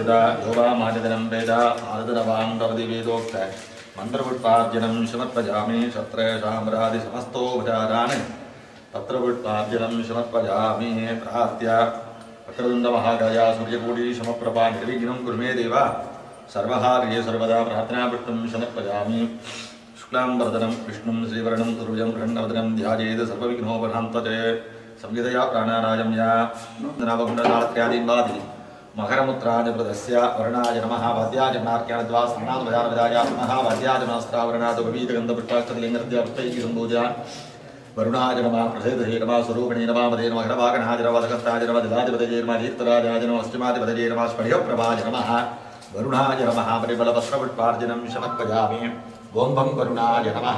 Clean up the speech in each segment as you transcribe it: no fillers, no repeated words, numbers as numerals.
वेदा योगामादिदनं वेद आदरवान् भवति वेदोक्त मन्त्रपुष्पार्जनं समर्पयामि क्षत्रेषाम्रादि समस्तोपचारान् तत्रपुष्पार्जनं समर्पयामि प्रार्थ्य वक्रतुण्डमहाकाय सूर्यकोटि समप्रभा निर्विघ्नं कुरु मे देव सर्वहार्ये सर्वदा प्रार्थनापुष्पं समर्पयामि शुक्लाम्बरधरं विष्णुं श्रीवर्णं तुर्यं प्रण्डवदनं ध्यायेत् सर्वविघ्नोपशान्तये संविदया प्राणानायम्या नवगुणनाट्यादिम्बादि मकरमुत्राजप्रदस्य वर्णाय नमः वाद्याय नाट्याद्वा स्नानाद्वयार्वदाय नमः वाद्याय नमस्त्रावरणादुपवीतगन्धपुष्टाक्षतलिङ्गनद्यापुष्टैः सम्पूज्य वरुणाय नमः प्रसेदहे नमः स्वरूपिणे नमः मदे नमः घटवागणाय नमः वदकस्ताय नमः दिलाधिपतये नमः दीप्तराजाय नमः अष्टमाधिपतये नमः स्फटिकप्रभाय नमः वरुणाय नमः परिबलवस्त्रपुष्पार्जनं समर्पयामि ओं भं वरुणाय नमः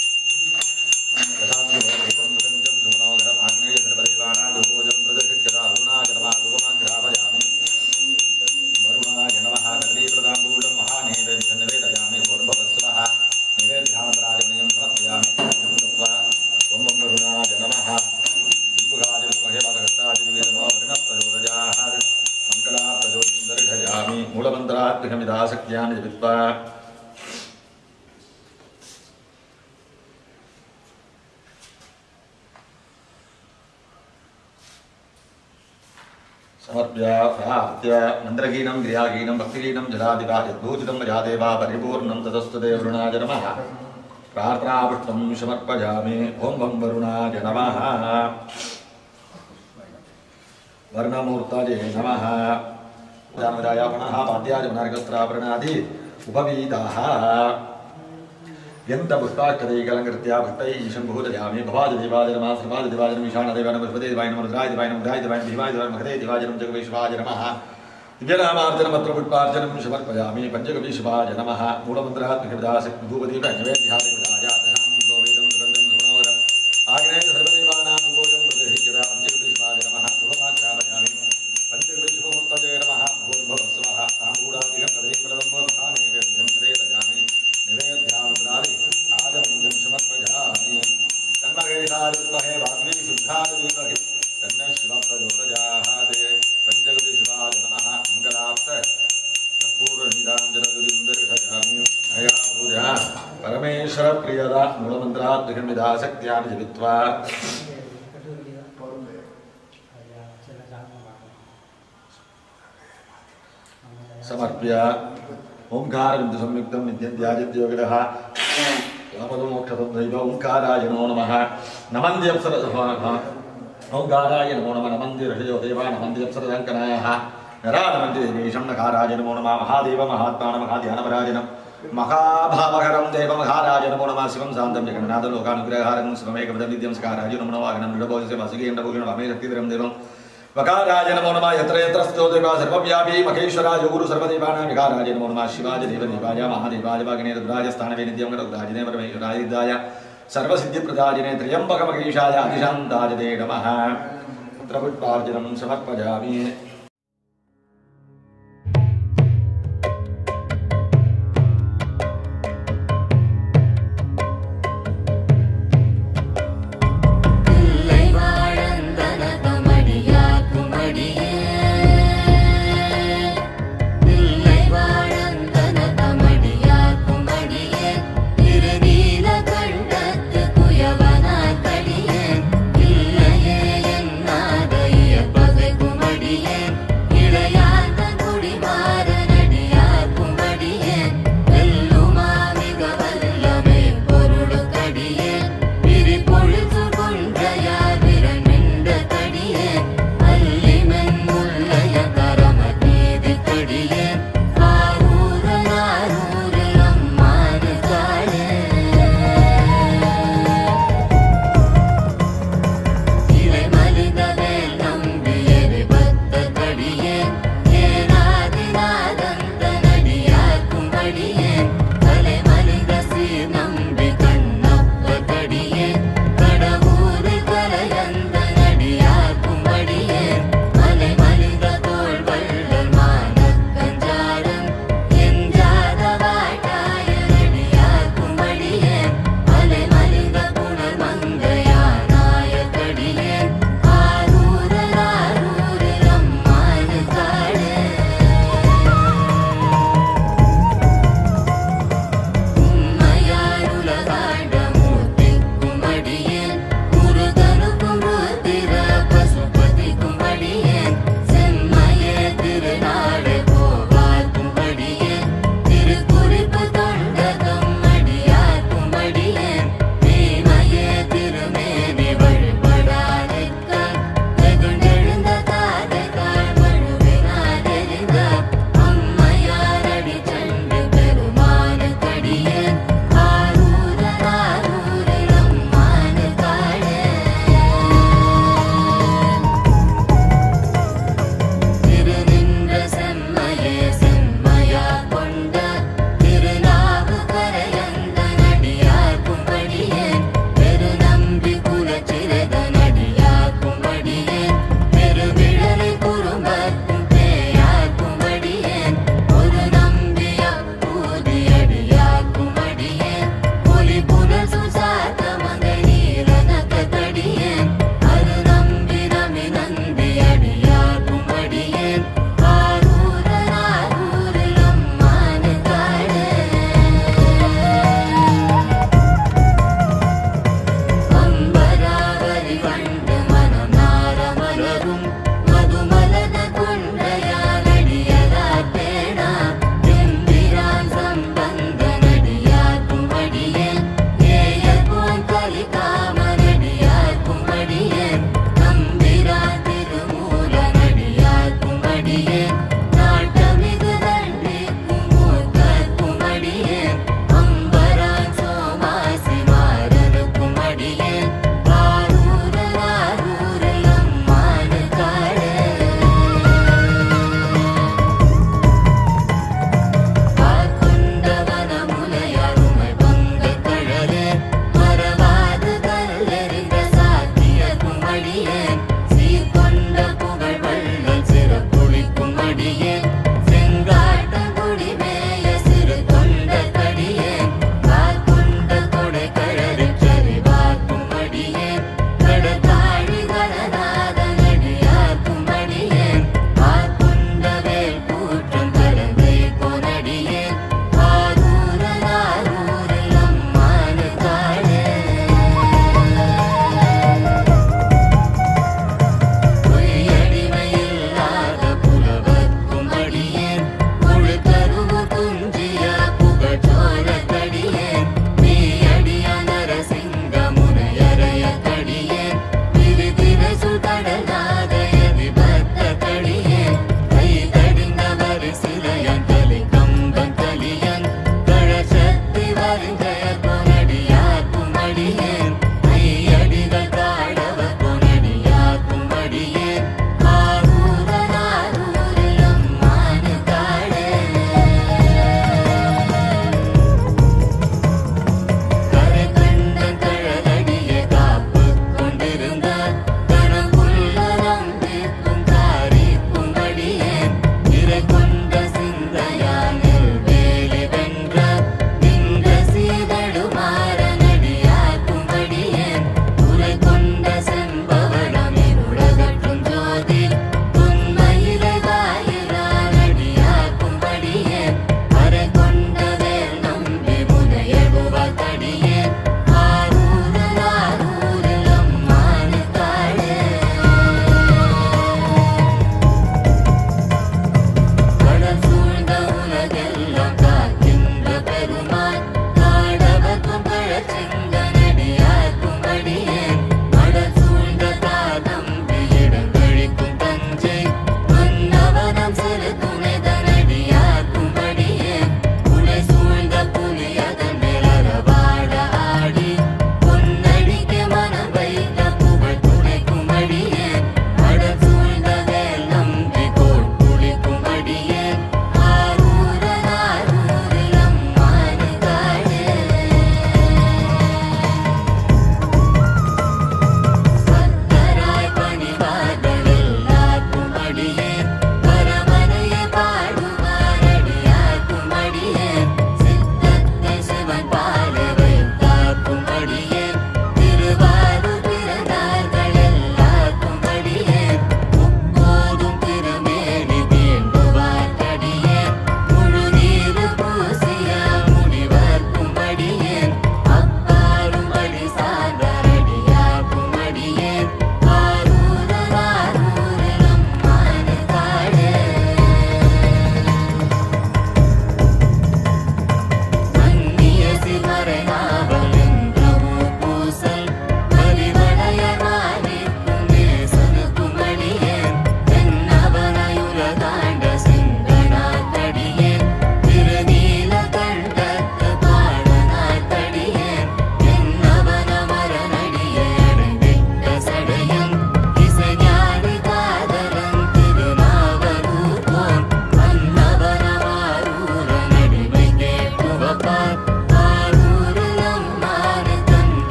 मूलमन्त्रात्मकमिदासक्त्यानि जपित्वा समर्प्य प्रार्थ्य मन्त्रहीनं क्रियाहीनं भक्तिहीनं जलादिवा यद्भूषितं मजादेवा परिपूर्णं ततस्तु ते वरुणाय नमः प्रार्थनापुष्पं समर्पयामि ओं भं वरुणाय नमः वर्णमूर्तये नमः जानवराय पुनः वाद्याय नारकस्त्राभरणादि उपवीताः यन्त्रपुष्पाक्षतैकलङ्कृत्य भक्तैः शम्भूतयामि भवादिदेवाय नमः सर्वादिदेवाय नमः ईशानदेवाय नमः बृहस्पतिदेवाय नमः रुद्राय देवाय नमः उदयाय देवाय भीमाय देवाय महते देवाय नमः जगदीशाय नमः दिव्यनामार्जनं पत्रपुष्पार्जनं समर्पयामि पञ्चगवीशाय नमः मूलमन्त्रात्मकविदासक्तिधूपदीप नैवेद्यादिविदाय दशां गोवेदं सुगन्धं सुमनोहरम् आग्नेय सर्वदेवानां भूभोजं प्रतिष्ठिता पञ्चगवीशाय नमः धूपमाग्रापयामि पञ्चगवीशमूर्तये नमः भूर्भुवस्वः ताम्बूलादिकं कदलीफलं महानैवेद्यं निवेदयामि निवेद्यामुद्रादि आदमञ्जं समर्पयामि तन्महेशादित्महे वाग्मी शुद्धादिविमहे तन्न शिवप्रचोदयात् पञ्चगवीशाय नमः मङ्गलाप्त कर्पूरनीराञ्जनदुरिन्दर्शयामि अया पूजा परमेश्वरप्रियदा मूलमन्त्रात्मकमिदासक्त्यानि जपित्वा समर्प्य ओंकारबिंदु संयुक्तं नित्यध्यायद्योगिनः यावदमोक्षतं दैव ओंकाराय नमो नमः नमन्त्यप्सरसः ओंकाराय नमो नमः नमन्ति ऋषयो देवा नमन्ति अप्सरसङ्कनायाः नरा नमन्ति देवेशं नकाराय नमो नमः महादेव महात्मा महाध्यानपरायणं महाभावहरं देव महाराज नमो नमः शिवं शान्तं जगन्नाथं लोकानुग्रहारं शिवमेकपदं नित्यं सकाराय नमो नमः वागनं दृढभोजस्य वासुकीण्डभूषणं वामे शक्तिधरं देवं वकाराय नमो नमः यत्र यत्र स्थितो देवः सर्वव्यापी महेश्वराय गुरु सर्वदेवानां विकाराय नमो नमः शिवाय देवदेवाय महादेवाय वाग्ने रुद्राय स्थानवे नित्यं गरुडाजिने परमेश्वराय रुद्राय सर्वसिद्धिप्रदायिने त्र्यम्बकमहेशाय अधिशान्ताय ते नमः पुत्रपुष्पार्जनं समर्पयामि Yeah.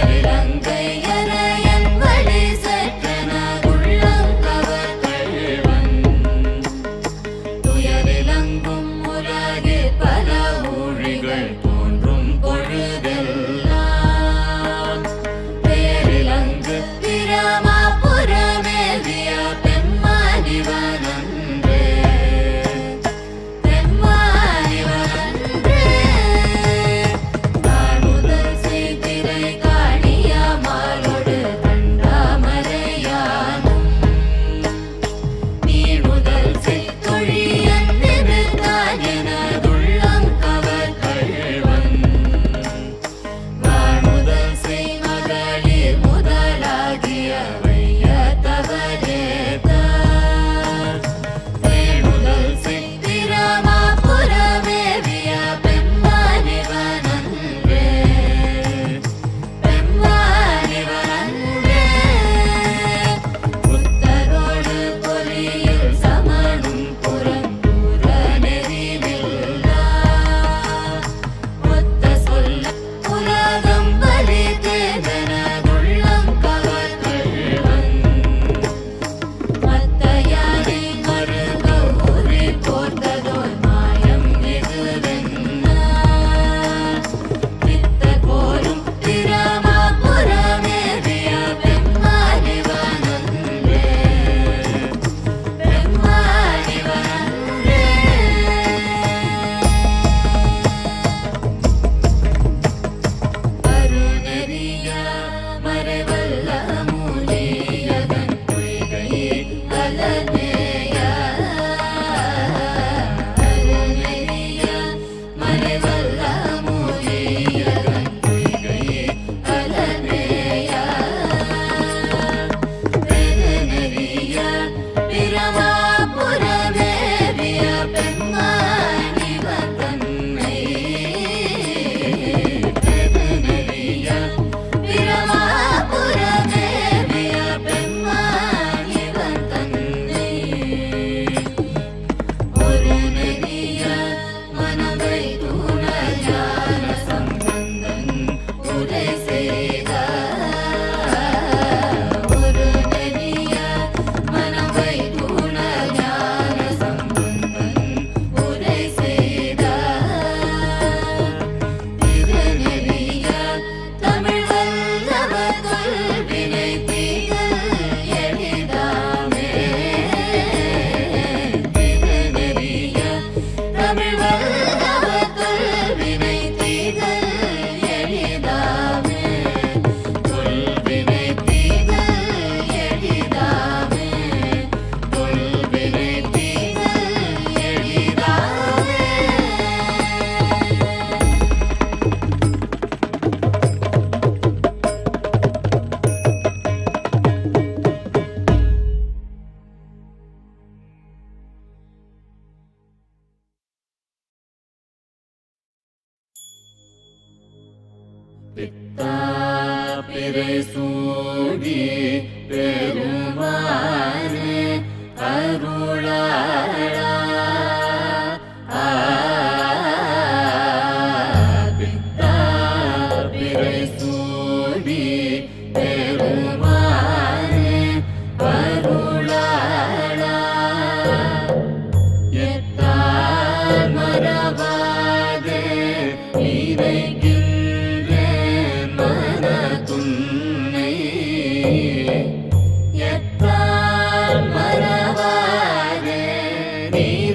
பிறை சூடி பெருமானே அருளாளா பித்தா பிறை சூடி பெருமானே அருளாளா எத்தார் மரபாதே இறைக்கு எத்தால் மறவாதே நீ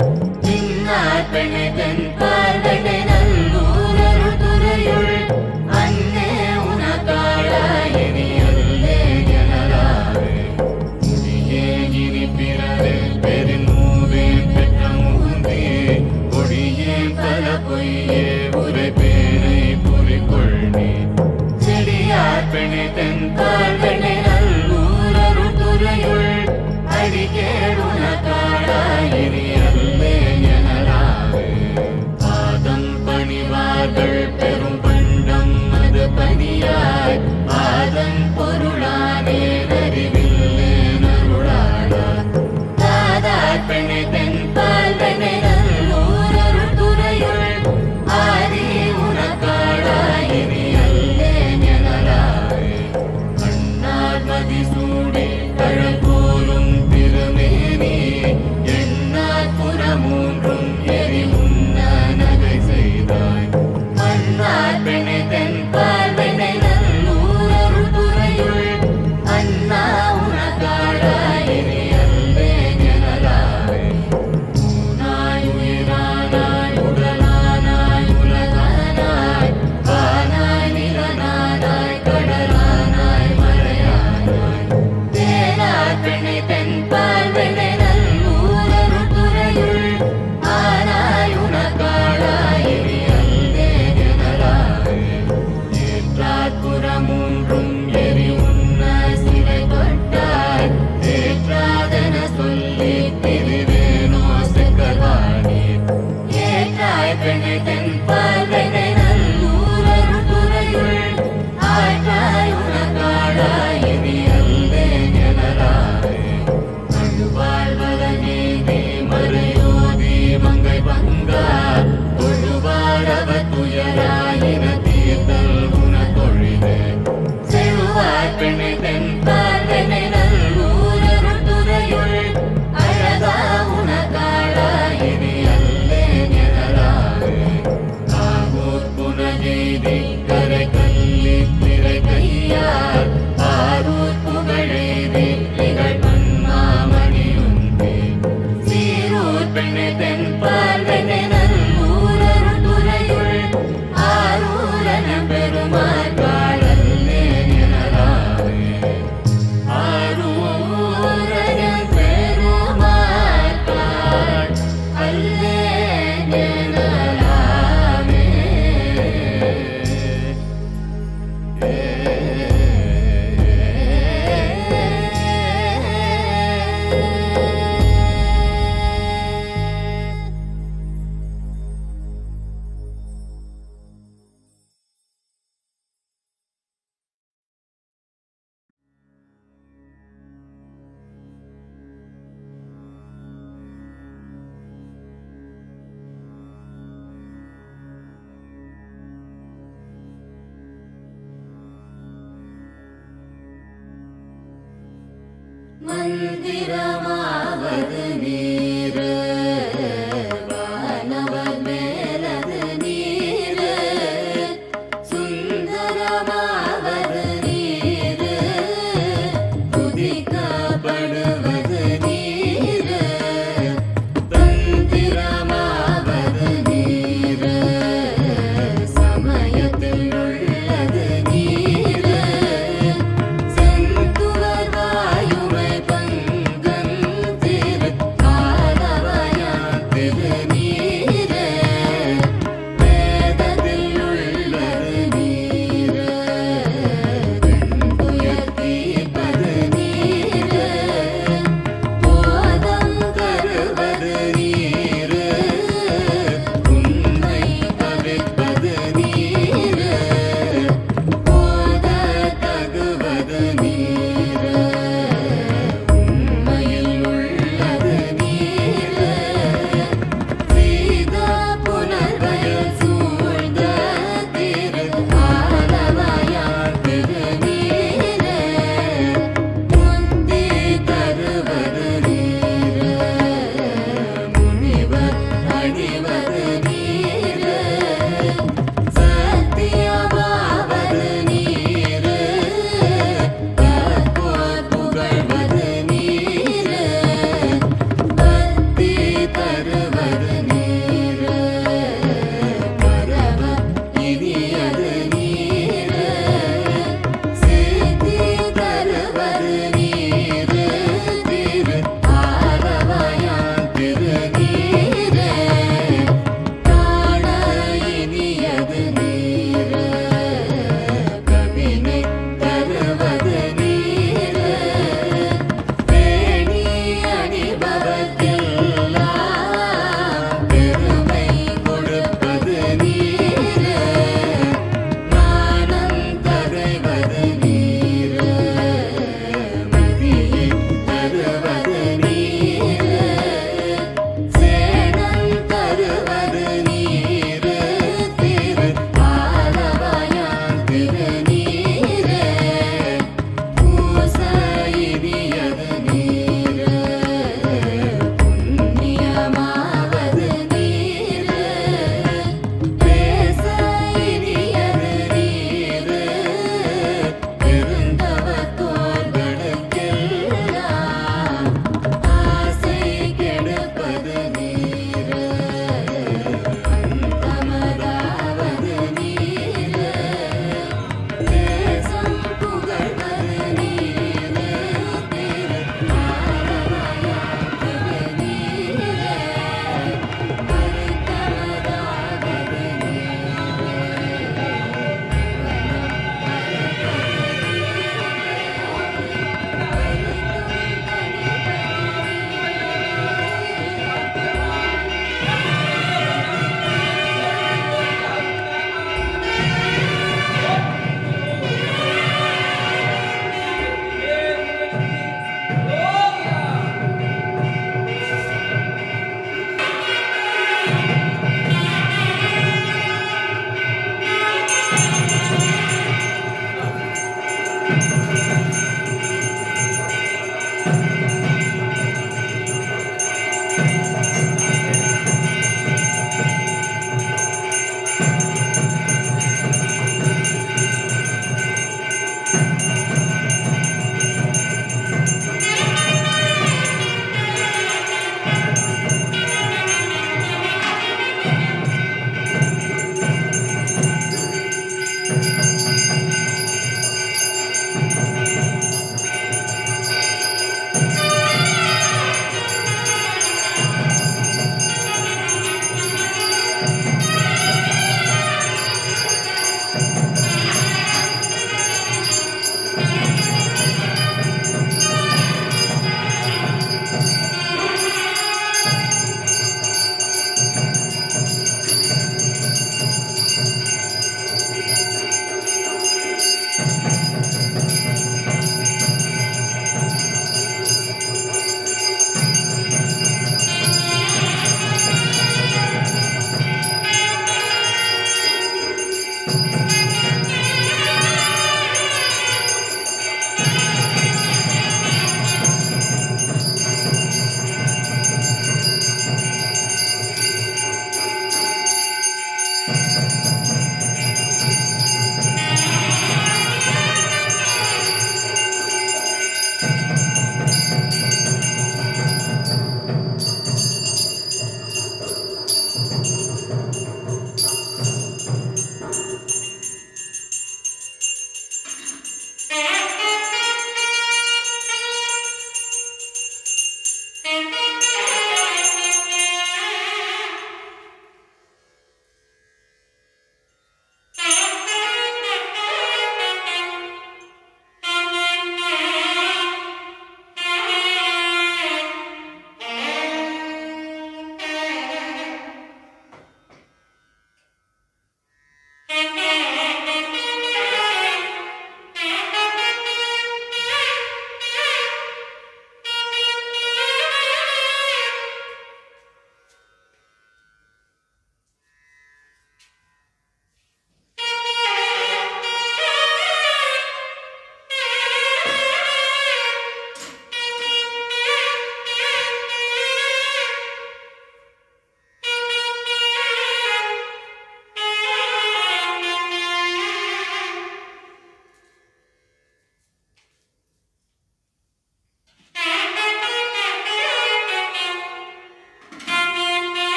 பெண்ணெதன் பார்வனை நல்லூரருள் துறையுள் அன்னே உனக்காளாயினி அல்லே எனலாவே முடியே இனி பிறவே பெருமூவே பெற்ற மூந்தே கொடியே பல பொய்யே உரை பேரை புரிகொள்னே செடியார் பெண்ணெதன் பார்வனை நல்லூரருள் துறையுள் அடிக்கேடு உனக்காளாயினி அல்லே பெரும் பண்டம் அது பணியாய் ஆதம் பொருளானே அறிவில்லே நருளாடா தாதார் பெண்ணை தென் பால்வனை நல்லூரருள் துறையுள் ஆதி உனக்காளாயினி அல்லே எனலாவே கண்ணார் மதி சூடி கழகோலும் திருமேனி எண்ணார் புறமூன்றும் எரி உண்ண நகை செய்தாய் பெண்ணெதன் பார்வனை நல்லூரருள் துறையுள் அண்ணா உனக்காளாயினி அல்லே எனலாவே ஊனாய் உயிரானாய் உடலானாய் உலகானாய் வானாய் நிலனானாய் கடலானாய் மலையானாய் தேனார் பெண்ணெதன் பார்வனை நல்லூரருள் துறையுள் ஆனாய் உனக்காளாயினி புறமூன்றும் எரி உண்ண சிறை தொட்டாய் தேற்றாதென சொல்லி திருவேனோ செக்கவாணி ஏற்றாய் பெண்ணெதன் பார்வனை நல்லூரருள் துறையுள் ஆற்றாய் உனக்காளாயினி அல்லே எனலாவே அழுவாழ்வத நீதி மறையோதி மங்கை பங்கா தொழுவாழவ துயராயின தீர்த்தல் செழுவாய் பெண்ணெதன் பார்வனை நல்லூரருள் துறையுள் அழகா உனக்காளாயினி அல்லே எனலாவே ஆகூர் புனகெய்தி கரை கல்லி திரை கையார் ஆரூர் புகழெய்தி திகழ் பன்மாமணியுந்தே சீரூர் பெண்ணெதன் பார்வனை நல்லூரருள் துறையுள் ஆரூரன பெருமாள் மந்திரமாவது நீரு வானவர் மேலது நீரு சுந்தரமாவது நீரு துதிக்கப்படுவது நீரு தந்திரமாவது நீரு சமயத்தில் உள்ளது நீரு செந்துவர் வாயுமை பங்கன் திரு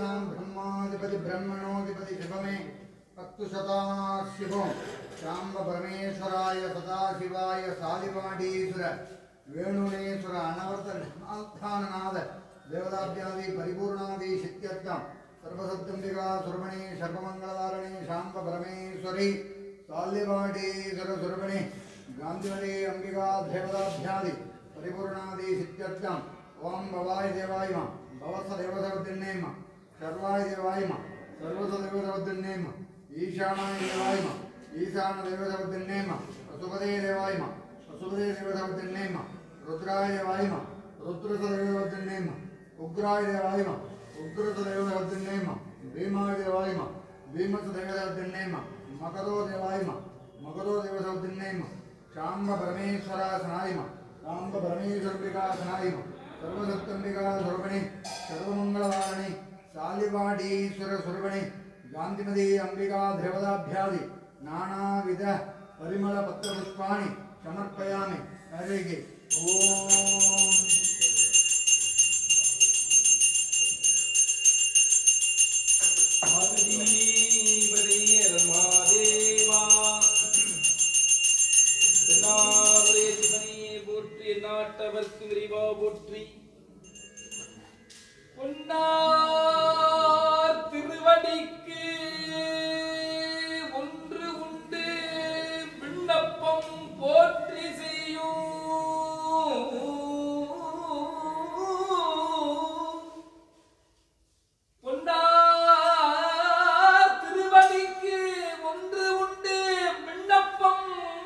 देवानां ब्रह्माधिपति ब्रह्मणोधिपति शिवमे भक्तु सदा शिवो शाम्ब परमेश्वराय सदाशिवाय सालिवाडीश्वर वेणुनेश्वर अनवर्त आस्थाननाद देवताभ्यादि परिपूर्णादि सिद्ध्यर्थं सर्वसत्तंबिका सुरमणि सर्वमंगलदारिणी शाम्ब परमेश्वरी सालिवाडीश्वर सुरमणि गांधीवली अंबिका देवताभ्यादि परिपूर्णादि सिद्ध्यर्थं ओम भवाय देवाय नमः भवस देवतावद्दिन्नेम सर्वाय देवाय नमः सर्वस देवतावद्दिन्नेम ईशानाय देवाय नमः ईशान देवतावद्दिन्नेम असुपदे देवाय नमः असुपदे देवतावद्दिन्नेम रुद्राय देवाय नमः रुद्रस देवतावद्दिन्नेम उग्राय देवाय नमः उग्रस देवतावद्दिन्नेम भीमाय देवाय नमः भीमस देवतावद्दिन्नेम मकरो देवाय नमः मकरो देवतावद्दिन्नेम शाम्ब परमेश्वरासनाय नमः शाम्ब परमेश्वरंबिकासनाय नमः सर्वसत्तंबिका सुरमणि सर्वमंगलवारिणि सालिवाडीश्वर सुरमणि गांधीमती अंबिका देवताभ्यादि नानाविध परिमल पत्र पुष्पाणि समर्पयामि हरिः ओम நாட்டவர்க்கு விரிவா போற்றி பொன்னார் திருவடிக்கு ஒன்று உண்டு விண்ணப்பம் போற்றி செய்யும் பொன்னார் திருவடிக்கு ஒன்று உண்டு விண்ணப்பம்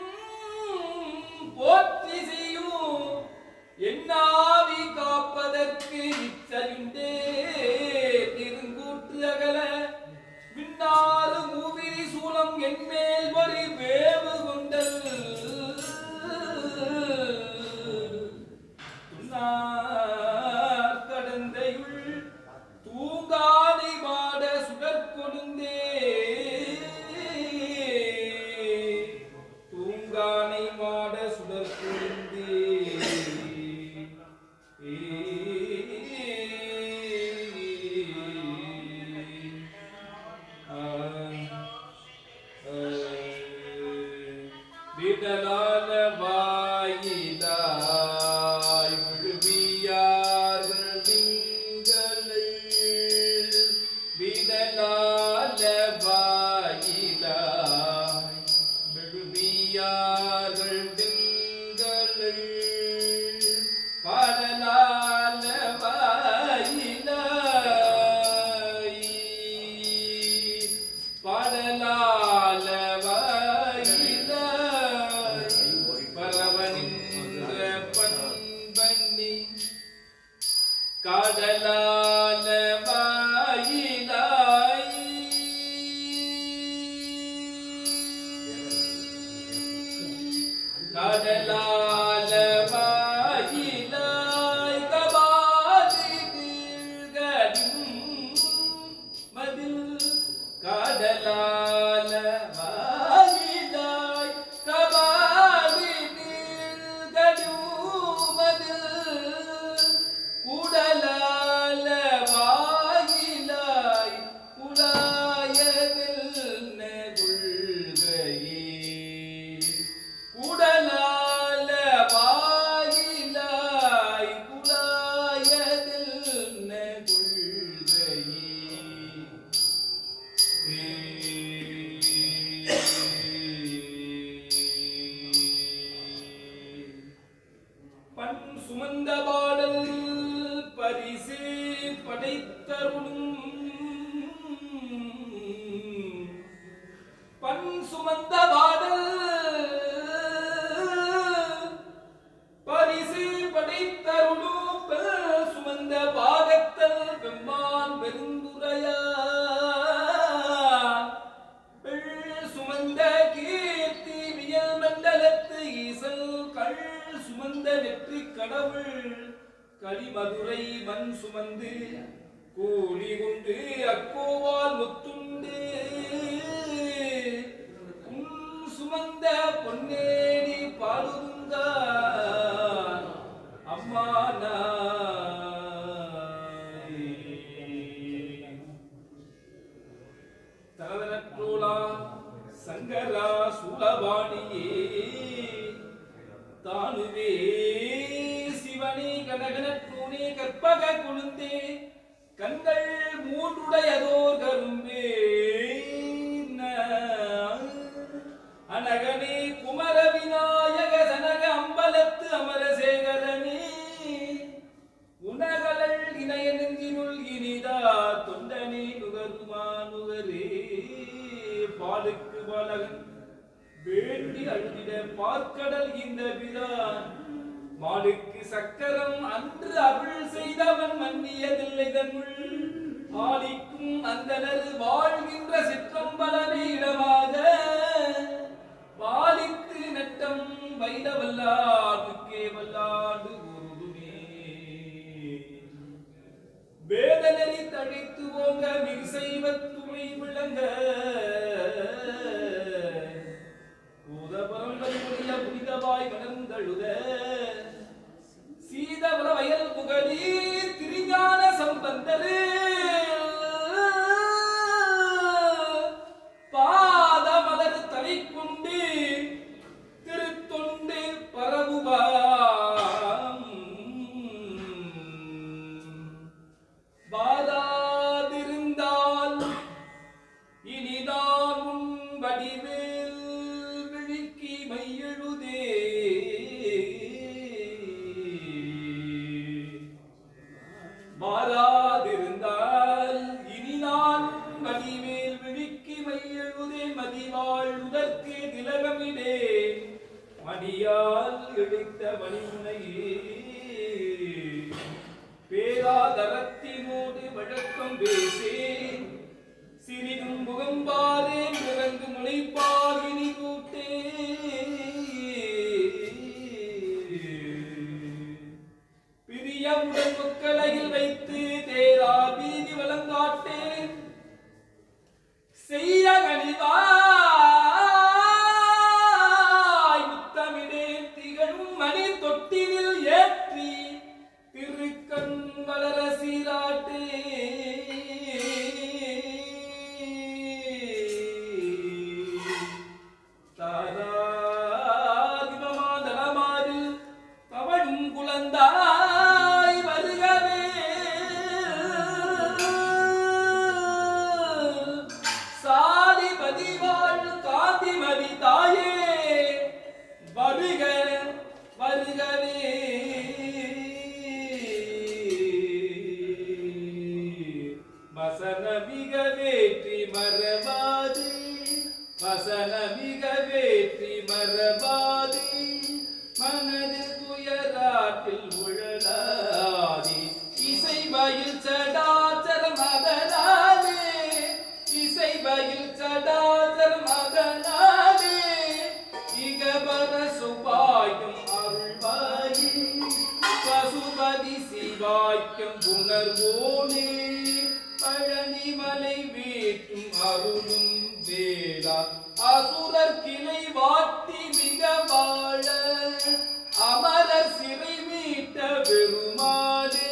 போற்றி செய்யும் என்னாவி காப்பதற்கு இச்சலிண்டே திருங்கூற்று அகல விண்ணாறு மூவிரி சூலம் என்மேல் வரி வேவு கொண்டல் கடந்தையுள் தூங்காதை வாட சுடற்கொழுந்தே தூங்கானை மாட சுடற்கொழுந்தே விடலான வாயிலாய் விழுவியார்கள் திங்களை விடலான வாயிலாய் விழுவியார்கள் திங்களை பாடலான வாயிலாய் பாடலான கடலான வாயிலாய் கடலான வாயிலாய் கபாதி நீர்கடும் மதில் கடலான வாயிலாய் கபாதி நீர்கடும் மதில் குடலால வாயிலாய் குடாயதில் நெகுள்கையே குடலால வாயிலாய் குடாயதில் நெகுள்கையே பண் சுமந்த பாடல் பரிசு படைத்தருளும் பண் சுமந்த பாடல் பரிசு படைத்தருளும் சுமந்த பாகத்தல் பெம்மான் பெருந்துரையா சுமந்த கீர்த்தி வியல் மண்டலத்து ஈசல் கள் சுமந்த வெற்றி கடவுள் கலிமதுரை மண் சுமந்து கூலி கொண்டு அக்கோவால் முத்துண்டு சுமந்த பொன்னேடி பாடுங்க அம்மா சங்கரா சூலபாணியே தானுவே சிவனே கனகனூனே கற்பக குழுந்தே கண்கள் மூன்றுடையதோர் கரும்பே அனகனே குமர விநாயக சனக அம்பலத்து அமரசேகரனே உனகலள் இணைய நெஞ்சினுள் இனிதா தொண்டனே நுகருமா நுகரே பாலுக்கு பாலகன் வேண்டி அழுதிட பார்க்கடல் இந்த பிரான் மாலுக்கு சக்கரம் அன்று அருள் செய்தவன் மன்னியதில்லை தன்னுள் ஆலிக்கும் அந்தனர் வாழ்கின்ற சிற்றம்பலமே இடமாக பாலித்து நட்டம் வைரவல்லாதுக்கே வல்லாடு குருதுமே வேதனரி தழித்து போங்க மிகு செய்வத்துமை விளங்க பூதபரம்பரிய புனிதவாய் வளர்ந்தழுத சீதவர வயல் புகழி திரிஞான சம்பந்தரே பாதமலர் தலை கொண்டு திருத்தொண்டு பரவுவாம் பாதாதிருந்தால் இனிதான் உன் வடிவேல் விழிக்கி மையெழுதே மாறாதிருந்தால் இனி நான் மதிமேல் விழிக்கு மையெழுதே மதிவாள் உதற்கு திலகமிடே மணியால் இழைத்த மணிமுனையே பேராதரத்தினோடு வழக்கம் பேசே சிறிதும் முகம்பாரே இறங்கு முளைப்பால் இனி கூட்டே பிரியவுடன் முக்கலையில் வைத்து தேரா வீதி வழங்காட்டேன் செய்ய கனிவாய் முத்தமிடேன் திகழும் மணி தொட்டினில் ஏற்றி திருக்கண் வளர சீராட்டே தாராதிபமாதனமாதில் தவழும் குழந்தாய் வருகவே சாதிபதி வாழ் காந்திமதி தாயே வருக வருகவே வசனமிக வேற்றி மரபாதி வசனமிக வேற்றி மரபாதி மனதில் துயராட்டில் உழலாதி இசைவயில் சடாச்சர மகனாதே இசைவயில் சடாச்சர மகனாதே இகபர சுபாயும் அருள்வாயே பசுபதி சிவாய்க்கும் புனர்வோனே பழனிமலை வீட்டும் அருளும் வேளா அசுரர் கிளை வாட்டி மிக வாழ அமரர் சிறை மீட்ட பெருமாளே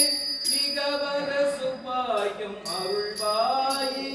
இகவர சுபாயம் அருள்வாயே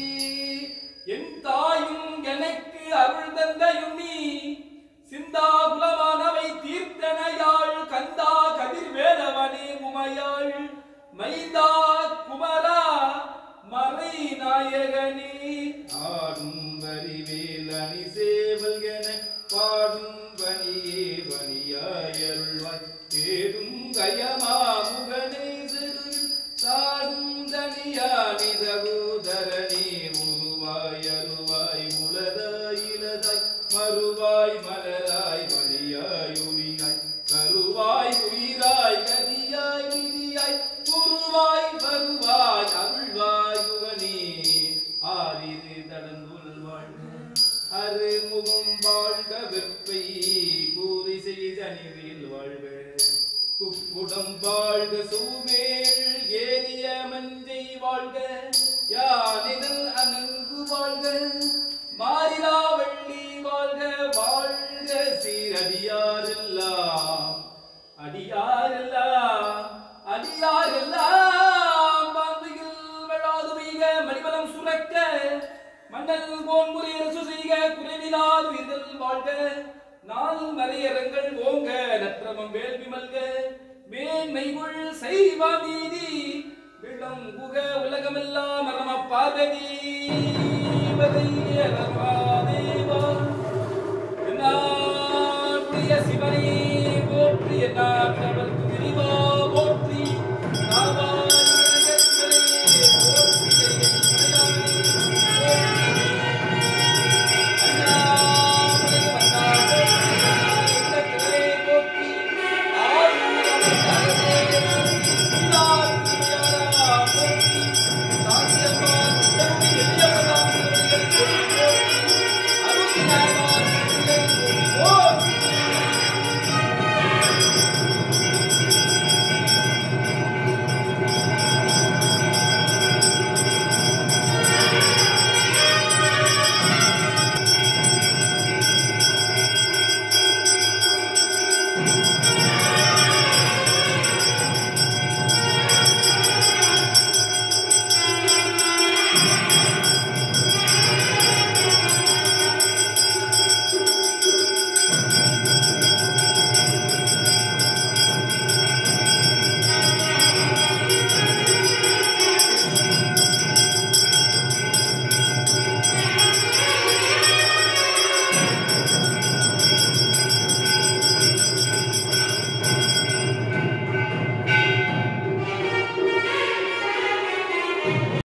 என் தாயும் எனக்கு அருள் தந்தையும் நீ சிந்தாகுலமானவை தீர்த்தனையாள் கந்தா கதிர்வேலவனே உமையாள் மைந்தா குமரா மறை நாயகனே ஆடும் வரிவேல் அணி சேவல் என பாடும் வணியே வணியாயருள்வாய் தேடும் கயமாமுகனே செருவில் சாடும் தனியானி சகோதரனே உருவாய் அருவாய் உலதாய் இலதாய் மறுவாய் மலராய் மணியாய் ஒளியாய் கருவாய் உயிராய் கதியாய் விதியாய் குருவாய் வருவாய் அருள்வாய் யுகனே ஆரிது தடங்குல் வாழ்க அருமுகம் வாழ்க வெப்பை கூறி செய்தனிவில் வாழ்க குப்புடம் வாழ்க சூமேல் ஏறிய மஞ்சை வாழ்க யானிதல் அணங்கு வாழ்க மாறிலா வள்ளி வாழ்க வாழ்க சீரடியாரெல்லாம் அடியாரெல்லாம் அடியாரெல்லாம் பாம்பியில் விழாது வீக மணிவலம் சுரக்க மன்னல் கோன் முறையரசு செய்க குறைவிலாது உயிர்கள் வாழ்க நாள் மறையரங்கள் ஓங்க நற்றமம் வேள்வி மல்க மேன்மைகுள் செய்வ நீதி விளங்குக உலகமெல்லாம் மரம பார்வதி ரமா